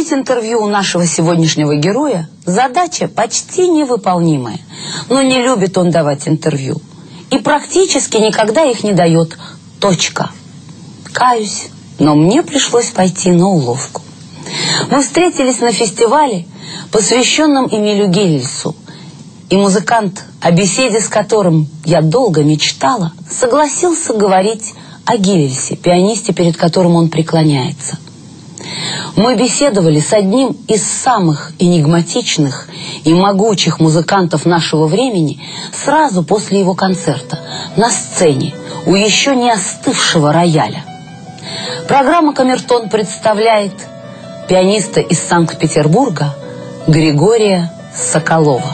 Отнять интервью у нашего сегодняшнего героя задача почти невыполнимая. Но не любит он давать интервью. И практически никогда их не дает. Точка. Каюсь, но мне пришлось пойти на уловку. Мы встретились на фестивале, посвященном Эмилю Гелельсу. И музыкант, о беседе с которым я долго мечтала, согласился говорить о Гелельсе, пианисте, перед которым он преклоняется. Мы беседовали с одним из самых энигматичных и могучих музыкантов нашего времени сразу после его концерта на сцене у еще не остывшего рояля. Программа «Камертон» представляет пианиста из Санкт-Петербурга Григория Соколова.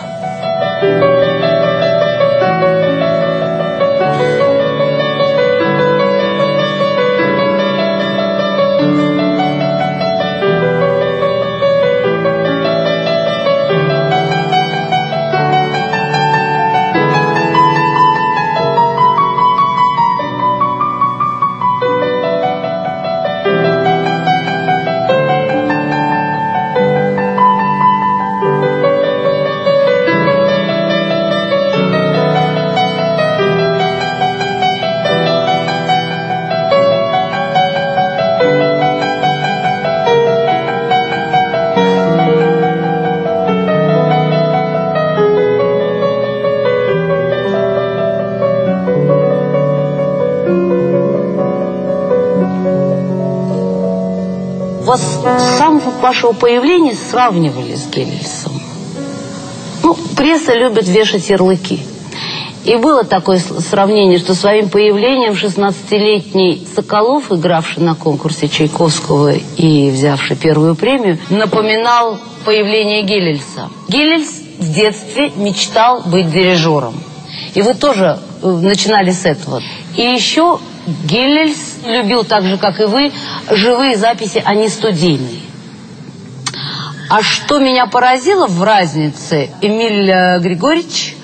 Вас с самого вашего появления сравнивали с Гелельсом. Ну, пресса любит вешать ярлыки. И было такое сравнение, что своим появлением 16-летний Соколов, игравший на конкурсе Чайковского и взявший первую премию, напоминал появление Гелельса. Гелельс в детстве мечтал быть дирижером. И вы тоже начинали с этого. И еще Гелельс любил, так же, как и вы, живые записи, а не студийные. А что меня поразило в разнице, Эмиль Григорьевич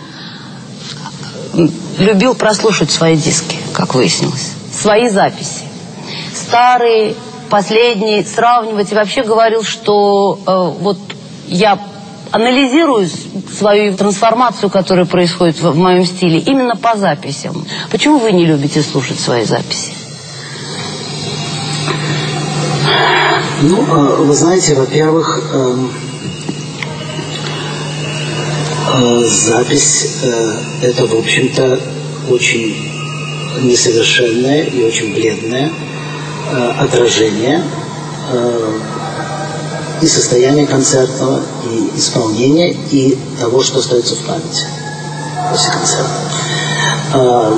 любил прослушать свои диски, как выяснилось, свои записи. Старые, последние, сравнивать. И вообще говорил, что вот я анализирую свою трансформацию, которая происходит в моем стиле, именно по записям. Почему вы не любите слушать свои записи? Ну, вы знаете, во-первых, запись это, в общем-то, очень несовершенное и очень бледное отражение и состояния концертного, и исполнения, и того, что остается в памяти после концерта.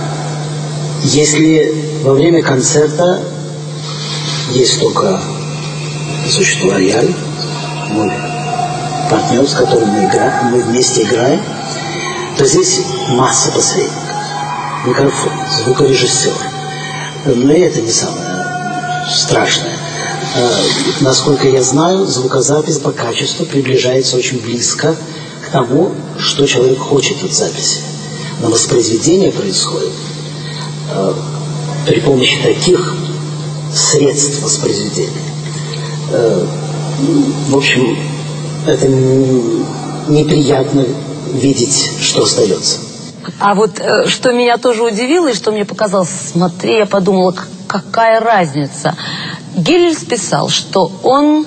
Если во время концерта есть только существует рояль, мой партнер, с которым мы вместе играем, то здесь масса посредников. Микрофон, звукорежиссер. Но и это не самое страшное. Насколько я знаю, звукозапись по качеству приближается очень близко к тому, что человек хочет от записи. Но воспроизведение происходит при помощи таких средств воспроизведения. В общем, это неприятно видеть, что остается. А вот что меня тоже удивило, и что мне показалось, смотри, я подумала, какая разница. Гелельс писал, что он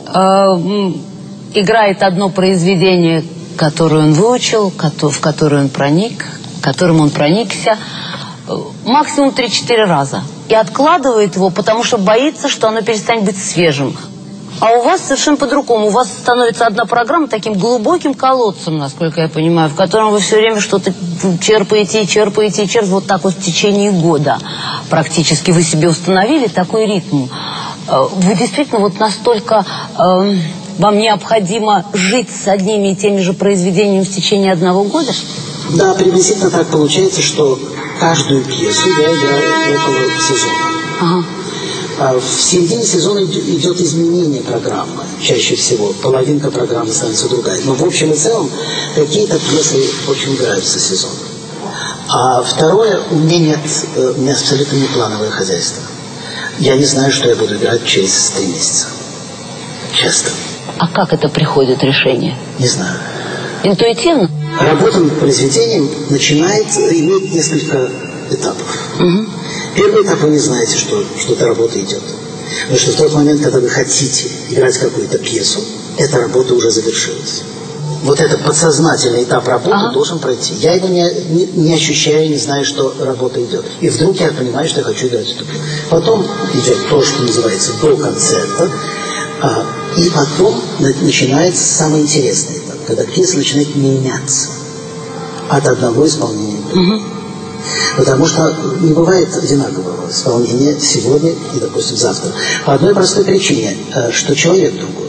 играет одно произведение, которое он выучил, в которое он проник, которым он проникся, максимум 3-4 раза. И откладывает его, потому что боится, что оно перестанет быть свежим. А у вас совершенно по-другому. У вас становится одна программа таким глубоким колодцем, насколько я понимаю, в котором вы все время что-то черпаете, вот так вот в течение года. Практически вы себе установили такой ритм. Вы действительно вот настолько... вам необходимо жить с одними и теми же произведениями в течение одного года? Да, приблизительно так получается, что каждую пьесу я играю около сезона. Ага. В середине сезона идет изменение программы, чаще всего. Половинка программы становится другая. Но в общем и целом какие-то пьесы очень играются сезон. А второе, у меня абсолютно не плановое хозяйство. Я не знаю, что я буду играть через 3 месяца. часто. А как это приходит решение? Не знаю. Интуитивно? Работа над произведением имеет несколько этапов. Угу. Первый этап, вы не знаете, что эта работа идет. Потому что в тот момент, когда вы хотите играть какую-то пьесу, эта работа уже завершилась. Вот этот подсознательный этап работы должен пройти. Я его не ощущаю, не знаю, что работа идет. И вдруг я понимаю, что я хочу играть эту пьесу. Потом идет то, что называется до концерта. И потом начинается самый интересный этап, когда пьеса начинает меняться от одного исполнения к другому. Потому что не бывает одинакового исполнения сегодня и, допустим, завтра. По одной простой причине, что человек другой.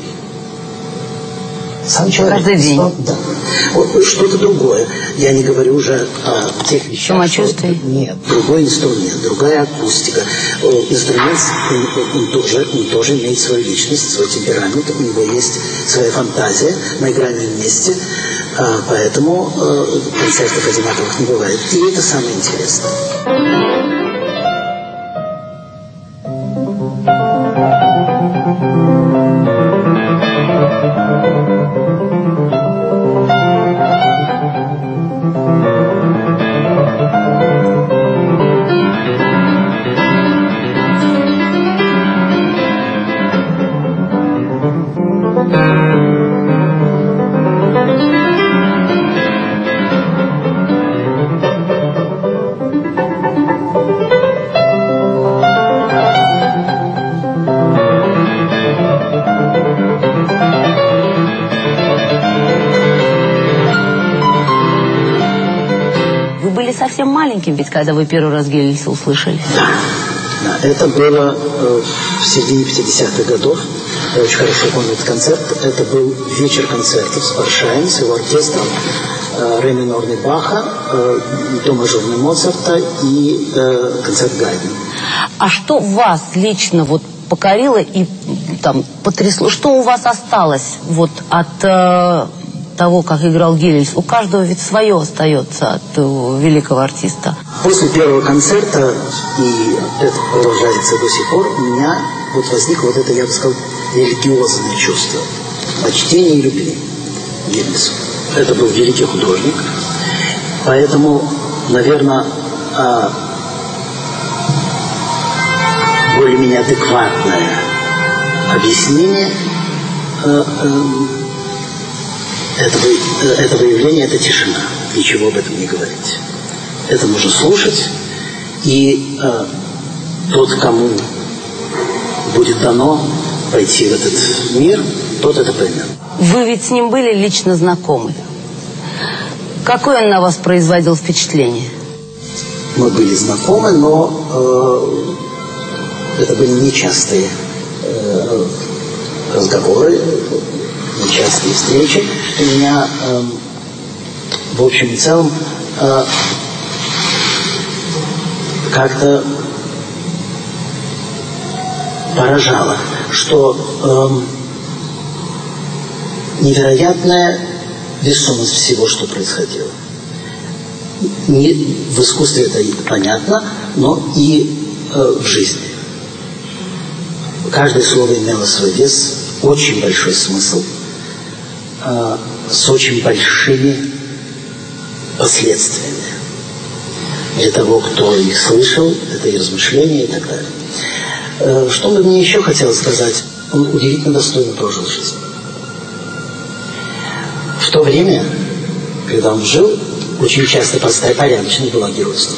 Сам человек. Каждый день. Да. Что-то другое. Я не говорю уже о тех вещах. Самочувствие? Нет. Другой инструмент, другая акустика. Инструмент, он тоже имеет свою личность, свой темперамент. У него есть своя фантазия. Мы играем вместе. Поэтому концертов одинаковых не бывает. И это самое интересное. Совсем маленьким, ведь когда вы первый раз Гелиса услышали? Да, это было в середине 50-х годов. Я очень хорошо помню этот концерт. Это был вечер концертов с Паршаем, с его оркестром, ре минорный Баха, до мажорный Моцарта и концерт Гайдна. А что вас лично вот покорило и там потрясло? Что у вас осталось вот от того, как играл Гелис? У каждого ведь свое остается от великого артиста. После первого концерта, и это продолжается до сих пор, у меня вот возникло вот это, я бы сказал, религиозное чувство почтения и любви к Гелису. Это был великий художник, поэтому, наверное, более-менее адекватное объяснение этого явления — это тишина. Ничего об этом не говорить. Это нужно слушать, и тот, кому будет дано пойти в этот мир, тот это поймет. Вы ведь с ним были лично знакомы. Какое он на вас производил впечатление? Мы были знакомы, но это были нечастые разговоры, нечастые встречи. У меня, в общем и целом, как-то поражало, что невероятная весомость всего, что происходило. Не в искусстве это понятно, но и в жизни. Каждое слово имело свой вес, очень большой смысл, с очень большими последствиями для того, кто их слышал, это и размышления и так далее. Что бы мне еще хотелось сказать, он удивительно достойно прожил жизнь. В то время, когда он жил, очень часто простая порядочность была геройством.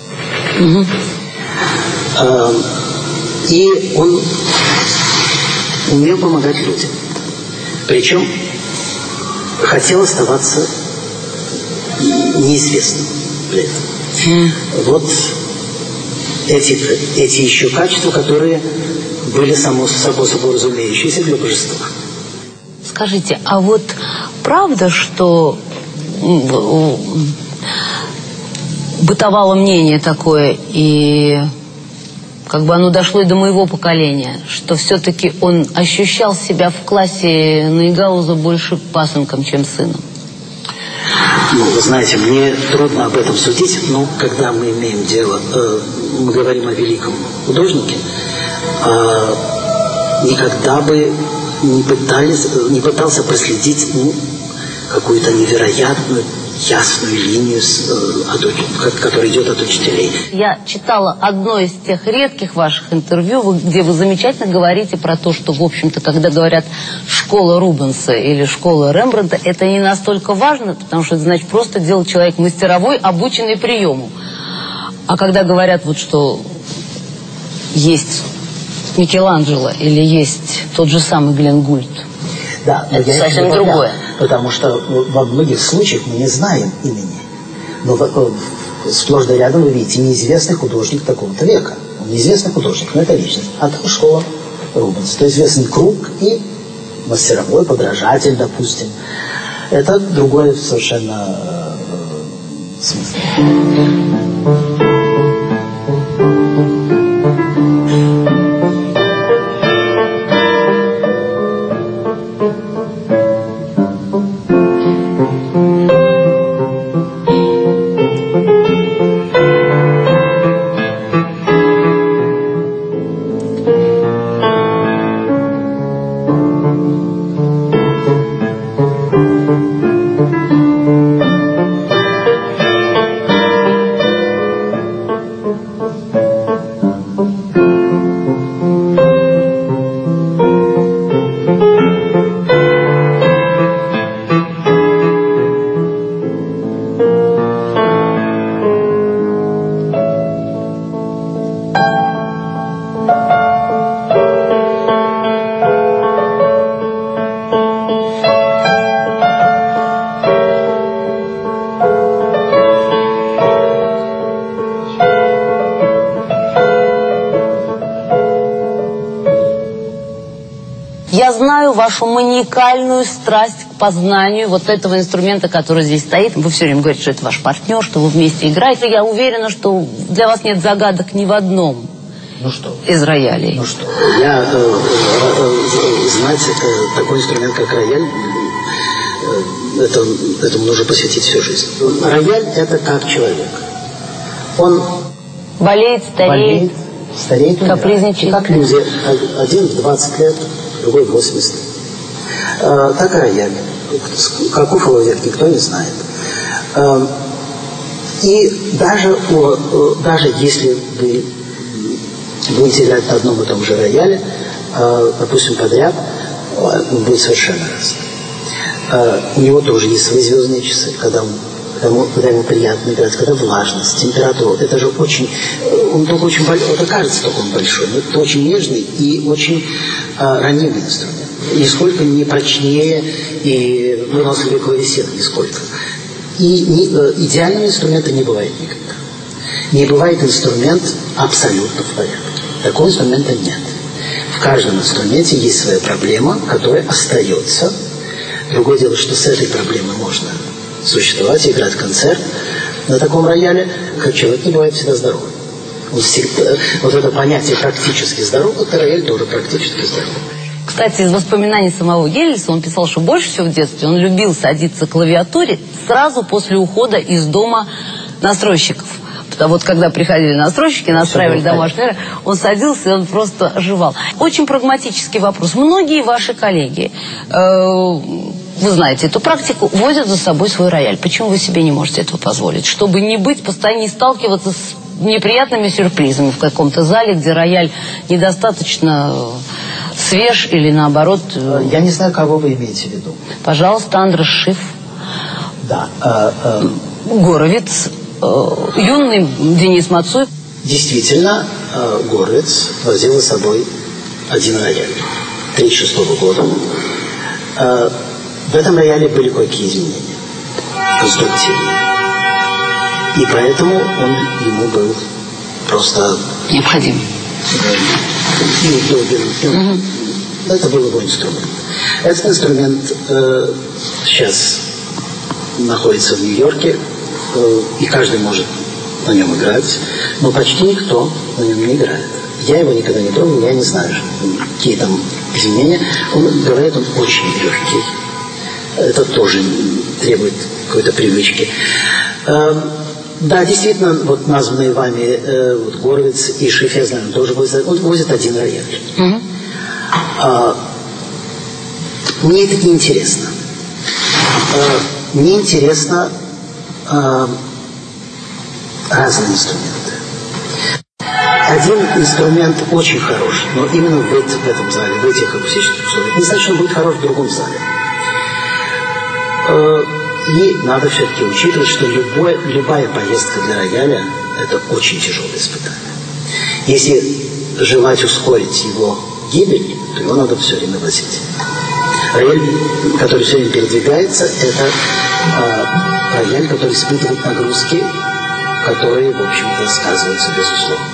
И он умел помогать людям. Причем хотел оставаться неизвестным при этом. Вот эти еще качества, которые были само собой разумеющиеся для божества. Скажите, а вот правда, что бытовало мнение такое, и как бы оно дошло и до моего поколения, что все-таки он ощущал себя в классе Нейгауза больше пасынком, чем сыном? Ну, вы знаете, мне трудно об этом судить, но когда мы имеем дело, мы говорим о великом художнике, никогда бы не пытался проследить какую-то невероятную ясную линию, которая идет от учителей. Я читала одно из тех редких ваших интервью, где вы замечательно говорите про то, что, в общем-то, когда говорят «школа Рубенса» или «школа Рембрандта», это не настолько важно, потому что это значит просто делать человек мастеровой, обученный приему. А когда говорят, вот что есть Микеланджело или есть тот же самый Глен Гульд, да, это совсем другое. Потому что во многих случаях мы не знаем имени. Но сплошь да рядом вы видите неизвестный художник такого-то века. Он неизвестный художник, но это личность. А там школа Рубенса. То есть известный круг и мастеровой подражатель, допустим. Это другой совершенно смысл. Я знаю вашу маниакальную страсть к познанию вот этого инструмента, который здесь стоит. Вы все время говорите, что это ваш партнер, что вы вместе играете. Я уверена, что для вас нет загадок ни в одном из роялей. Ну что, знать такой инструмент, как рояль, этому нужно посвятить всю жизнь. Рояль – это как человек. Он болеет, стареет, капризничает. Как люди. Один в 20 лет, другой в 80. Так и рояль. Каков его век, никто не знает. И даже если вы будете играть на одном и том же рояле, допустим, подряд, он будет совершенно разный. У него тоже есть свои звездные часы, когда ему приятно играть, когда влажность, температура. Это же очень... Он только очень большой, это кажется только он большой, но это очень нежный и очень ранимый инструмент. Нисколько не прочнее и выносливее клавесин, нисколько. И идеального инструмента не бывает никогда. Не бывает инструмент абсолютно в порядке. Такого инструмента нет. В каждом инструменте есть своя проблема, которая остается. Другое дело, что с этой проблемой можно существовать, играть концерт на таком рояле, как человек не бывает всегда здоровым. Вот это понятие практически здоров, это рояль тоже практически здоров. Кстати, из воспоминаний самого Геллиса он писал, что больше всего в детстве он любил садиться к клавиатуре сразу после ухода из дома настройщиков. Потому вот когда приходили настройщики, настраивали домашнее, он садился и он просто оживал. Очень прагматический вопрос. Многие ваши коллеги, вы знаете эту практику, возят за собой свой рояль. Почему вы себе не можете этого позволить? Чтобы не быть, постоянно не сталкиваться с неприятными сюрпризами в каком-то зале, где рояль недостаточно свеж или наоборот... Я не знаю, кого вы имеете в виду. Пожалуйста, Андрес Шиф. Да. Горовиц. Юный Денис Мацуев. Действительно, Горовиц возил за собой один рояль 1936 года. В этом рояле были кое-какие изменения конструктивные. И поэтому он ему был просто необходим. Это был его инструмент. Этот инструмент сейчас находится в Нью-Йорке, и каждый может на нем играть, но почти никто на нем не играет. Я его никогда не трогал, я не знаю, какие там изменения. Он говорит, он очень легкий. Это тоже требует какой-то привычки. Да, действительно, вот названные вами вот Горовиц и Шиф, я знаю, он тоже возит один рояль. Мне это неинтересно. Мне интересно разные инструменты. Один инструмент очень хорош, но именно в этом зале, в этих акустических условиях. Не значит, что он будет хорош в другом зале. И надо все-таки учитывать, что любая поездка для рояля – это очень тяжелое испытание. Если желать ускорить его гибель, то его надо все время возить. Рояль, который все время передвигается, это рояль, который испытывает нагрузки, которые, в общем-то, сказываются безусловно.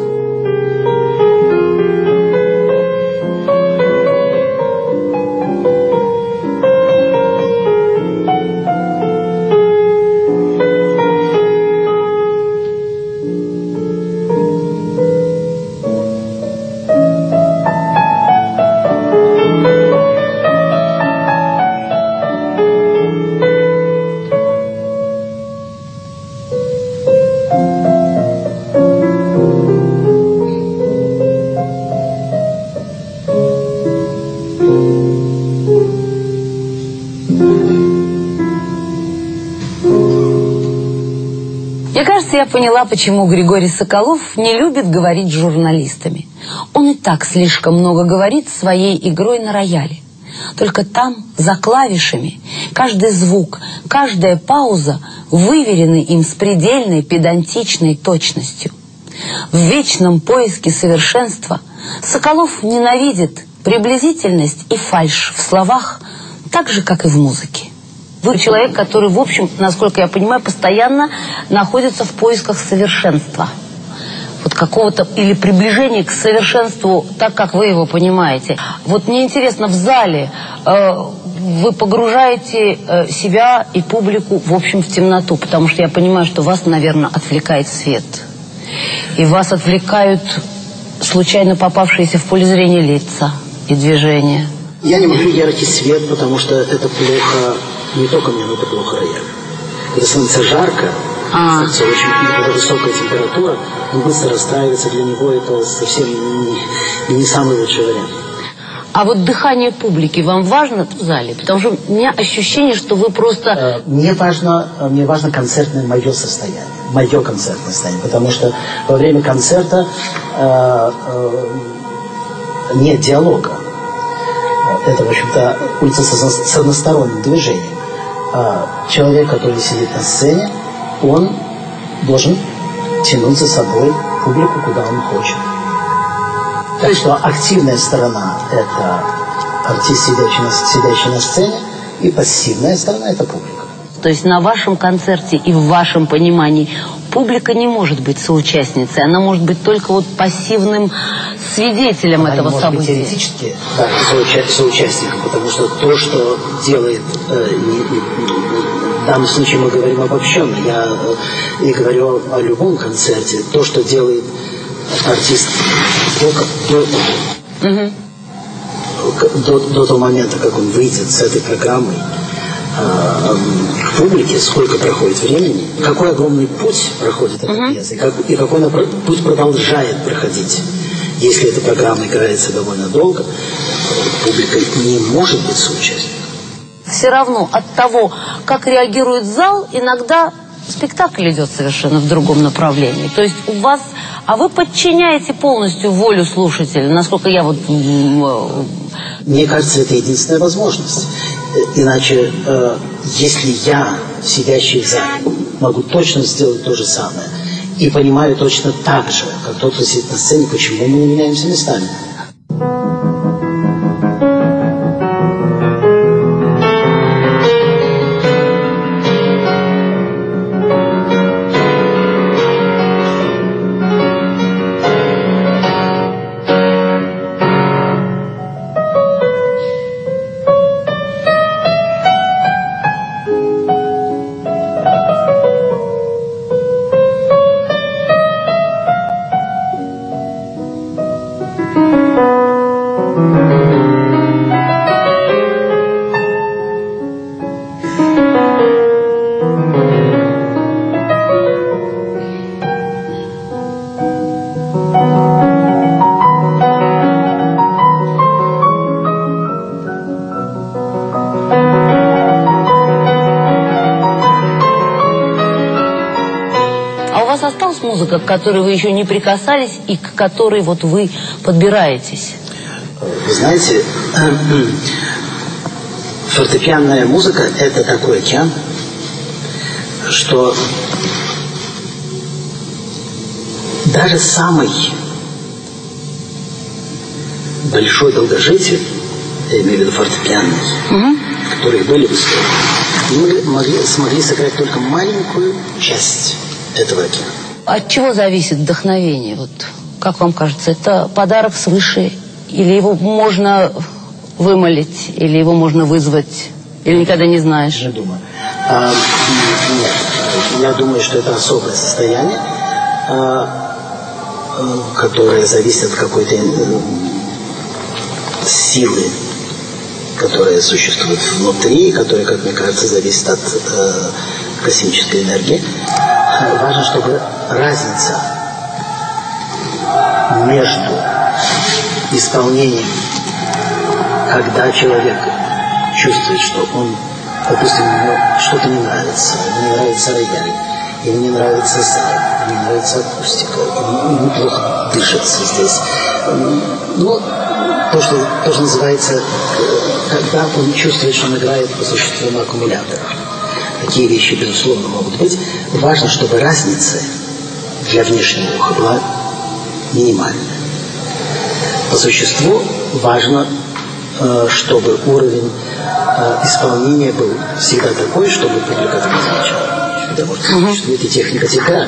Я поняла, почему Григорий Соколов не любит говорить с журналистами. Он и так слишком много говорит своей игрой на рояле. Только там, за клавишами, каждый звук, каждая пауза выверены им с предельной педантичной точностью. В вечном поиске совершенства Соколов ненавидит приблизительность и фальшь в словах, так же, как и в музыке. Вы человек, который, в общем, насколько я понимаю, постоянно находится в поисках совершенства. Вот какого-то или приближения к совершенству, так как вы его понимаете. Вот мне интересно, в зале вы погружаете себя и публику, в общем, в темноту, потому что я понимаю, что вас, наверное, отвлекает свет. И вас отвлекают случайно попавшиеся в поле зрения лица и движения. Я не люблю яркий свет, потому что это плохо не только мне, но это плохо роялю. Когда становится жарко, становится очень высокая температура, он быстро расстраивается, для него это совсем не самый лучший вариант. А вот дыхание публики вам важно в зале? Потому что у меня ощущение, что вы просто... Мне важно концертное мое состояние, мое концертное состояние, потому что во время концерта нет диалога. Это, в общем-то, улица с односторонним движением. Человек, который сидит на сцене, он должен тянуть за собой публику, куда он хочет. Так что активная сторона – это артист, сидящий на сцене, и пассивная сторона – это публика. То есть на вашем концерте и в вашем понимании публика не может быть соучастницей, она может быть только вот пассивным свидетелем этого события. Может быть теоретически, да, соучастником, потому что то, что делает, в данном случае мы говорим обобщенно, я и говорю о любом концерте, то, что делает артист до того момента, как он выйдет с этой программой к публике, сколько проходит времени, какой огромный путь проходит эта пьеса, и какой путь продолжает проходить. Если эта программа играется довольно долго, публика не может быть соучастником. Все равно от того, как реагирует зал, иногда спектакль идет совершенно в другом направлении. То есть у вас... А вы подчиняете полностью волю слушателя, насколько я вот... Мне кажется, это единственная возможность. Иначе, если я, сидящий в зале, могу точно сделать то же самое, и понимаю точно так же, как тот, кто сидит на сцене, почему мы не меняемся местами. музыка, к которой вы еще не прикасались и к которой вот вы подбираетесь? Вы знаете, фортепианная музыка – это такой океан, что даже самый большой долгожитель, я имею в виду фортепианный, которые были в истории, мы смогли сыграть только маленькую часть этого океана. От чего зависит вдохновение? Вот, как вам кажется, это подарок свыше? Или его можно вымолить, или его можно вызвать? Или никогда не знаешь? Не думаю. Нет. Я думаю, что это особое состояние, которое зависит от какой-то силы, которая существует внутри, которая, как мне кажется, зависит от космической энергии. Важно, чтобы разница между исполнением, когда человек чувствует, что он, допустим, ему что-то не нравится рояль, ему не нравится зал, ему не нравится акустика, ему плохо дышится здесь. Ну, то, что называется, когда он чувствует, что он играет по существу на аккумуляторах. Такие вещи, безусловно, могут быть. Важно, чтобы разница для внешнего уха была минимальная. По существу важно, чтобы уровень исполнения был всегда такой, чтобы публика это замечала. Потому что существует и техника темперамента.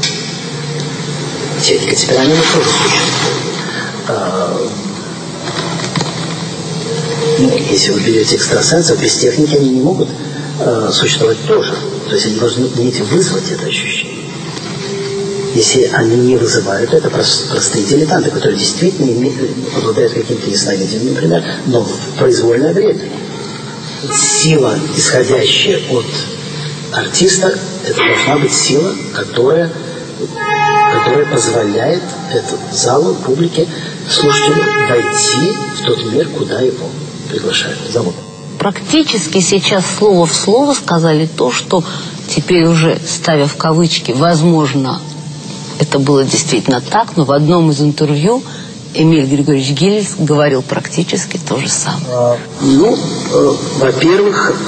Техника темперамента тоже существует. Если вы берете экстрасенсов, без техники они не могут существовать тоже. То есть они должны уметь вызвать это ощущение. Если они не вызывают, это простые дилетанты, которые действительно обладают каким-то ясновидением, например, но в произвольное время. Сила, исходящая от артиста, это должна быть сила, которая позволяет этому залу, публике, слушателю войти в тот мир, куда его приглашают, зовут. Практически сейчас слово в слово сказали то, что теперь уже, ставя в кавычки, возможно, это было действительно так, но в одном из интервью Эмиль Григорьевич Гиллес говорил практически то же самое. Во-первых,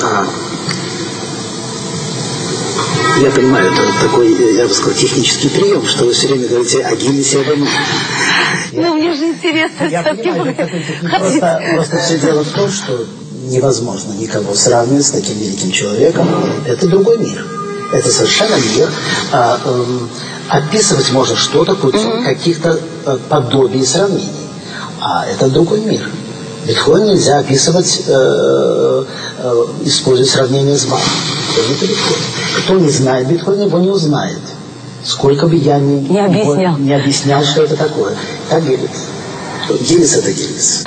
я понимаю, это такой, я бы сказал, технический прием, что вы все время говорите о Гиллесе и обо мне. Ну, мне же интересно. Я понимаю, просто все дело в том, что невозможно никого сравнивать с таким великим человеком. Это другой мир. Это совершенно мир. Описывать можно что-то путем каких-то подобий сравнений. А это другой мир. Бетховен нельзя описывать, используя сравнение с Бахом. Кто не знает Бетховена, его не узнает. Сколько бы я не объяснял, что это такое. Так Гиллес. Гиллес – это Гиллес.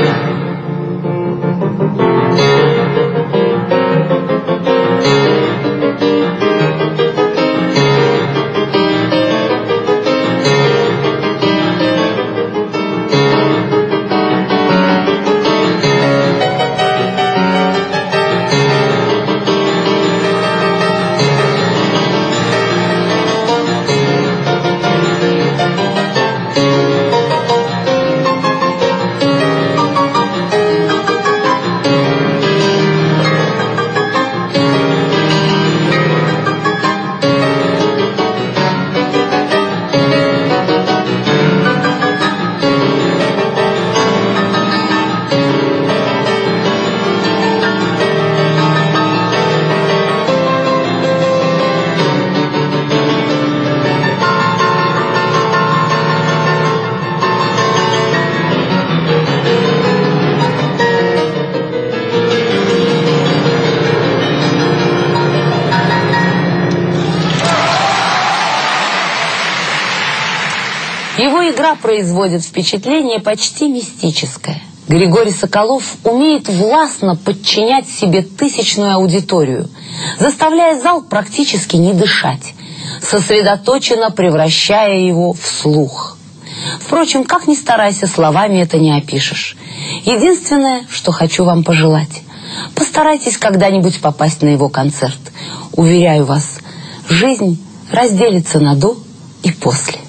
Его игра производит впечатление почти мистическое. Григорий Соколов умеет властно подчинять себе тысячную аудиторию, заставляя зал практически не дышать, сосредоточенно превращая его в слух. Впрочем, как ни старайся, словами это не опишешь. Единственное, что хочу вам пожелать: постарайтесь когда-нибудь попасть на его концерт. Уверяю вас, жизнь разделится на «до» и после.